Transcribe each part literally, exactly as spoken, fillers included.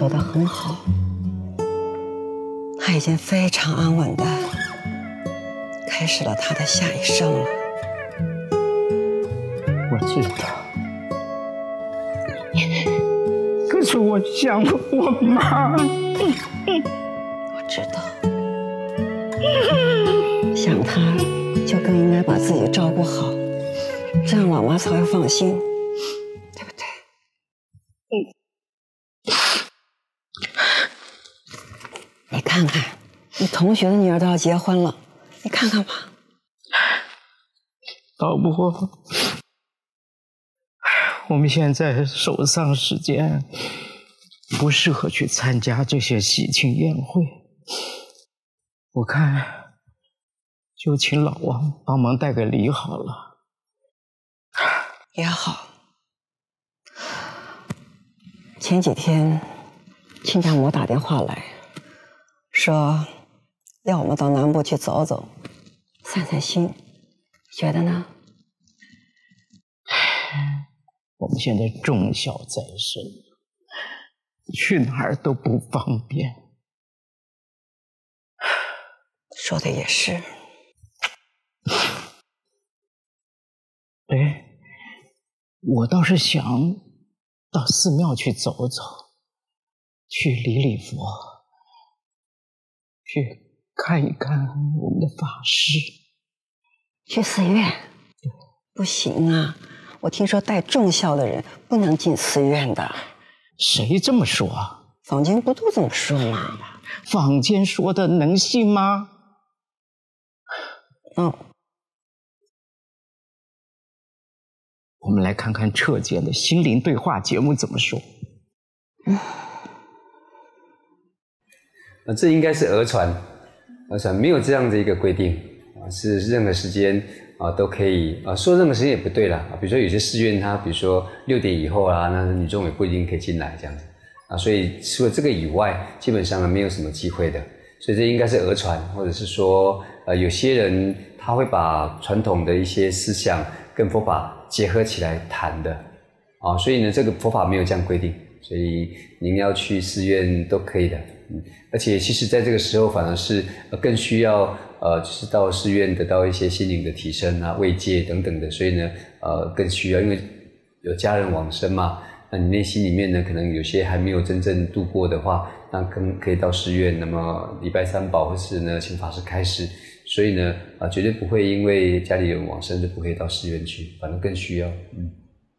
做得很好，他已经非常安稳的开始了他的下一生了。 我知道，可是我想我妈。 我知道，想她就更应该把自己照顾好，这样老妈才会放心，对不对？嗯。你看看，你同学的女儿都要结婚了，你看看吧。 老婆，我们现在手上时间不适合去参加这些喜庆宴会，我看就请老王帮忙带个礼好了。 也好。前几天亲家母打电话来，说要我们到南部去走走，散散心，你觉得呢？ 我们现在重孝在身，去哪儿都不方便。 说的也是。 哎，我倒是想到寺庙去走走，去礼礼佛，去看一看我们的法师。 去寺院？不行啊，我听说带重孝的人不能进寺院的。 谁这么说？ 坊间不都这么说吗？ 坊间说的能信吗？ 嗯。 我们来看看彻姐的心灵对话节目怎么说。 嗯。 啊，这应该是讹传，讹传没有这样的一个规定啊，是任何时间啊都可以啊，说任何时间也不对啦啊。比如说有些寺院它，比如说六点以后啊，那女众也不一定可以进来这样子啊，所以除了这个以外，基本上没有什么机会的。所以这应该是讹传，或者是说呃有些人他会把传统的一些思想跟佛法结合起来谈的啊，所以呢这个佛法没有这样规定，所以您要去寺院都可以的。嗯，而且其实在这个时候反而是更需要呃就是到寺院得到一些心灵的提升啊、慰藉等等的，所以呢呃更需要，因为有家人往生嘛，那你内心里面呢可能有些还没有真正度过的话，那更可以到寺院，那么礼拜三宝或是呢请法师开示，所以呢啊、呃、绝对不会因为家里有人往生就不可以到寺院去，反正更需要。嗯。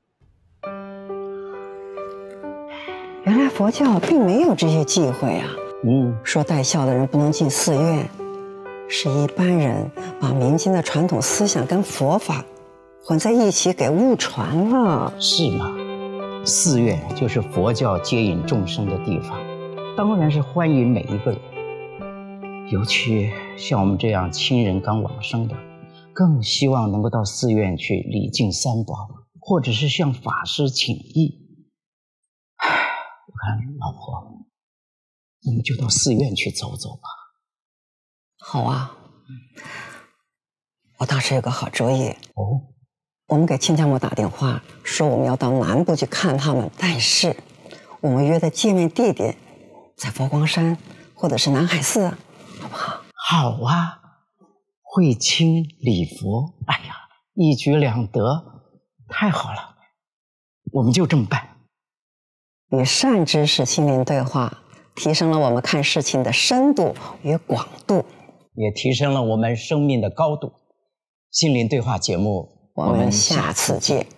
原来佛教并没有这些忌讳啊。 嗯， 说带孝的人不能进寺院，是一般人把民间的传统思想跟佛法混在一起给误传了。 是吗？寺院就是佛教接引众生的地方，当然是欢迎每一个人，尤其像我们这样亲人刚往生的，更希望能够到寺院去礼敬三宝，或者是向法师请益。我看老婆，我们就到寺院去走走吧。 好啊，我倒是有个好主意。 哦， 我们给亲家母打电话，说我们要到南部去看他们，但是我们约的见面地点在佛光山或者是南海寺，好不好？ 好啊，会亲礼佛，哎呀，一举两得，太好了，我们就这么办。 与善知识心灵对话，提升了我们看事情的深度与广度， 也提升了我们生命的高度。心灵对话节目， 我们下次见。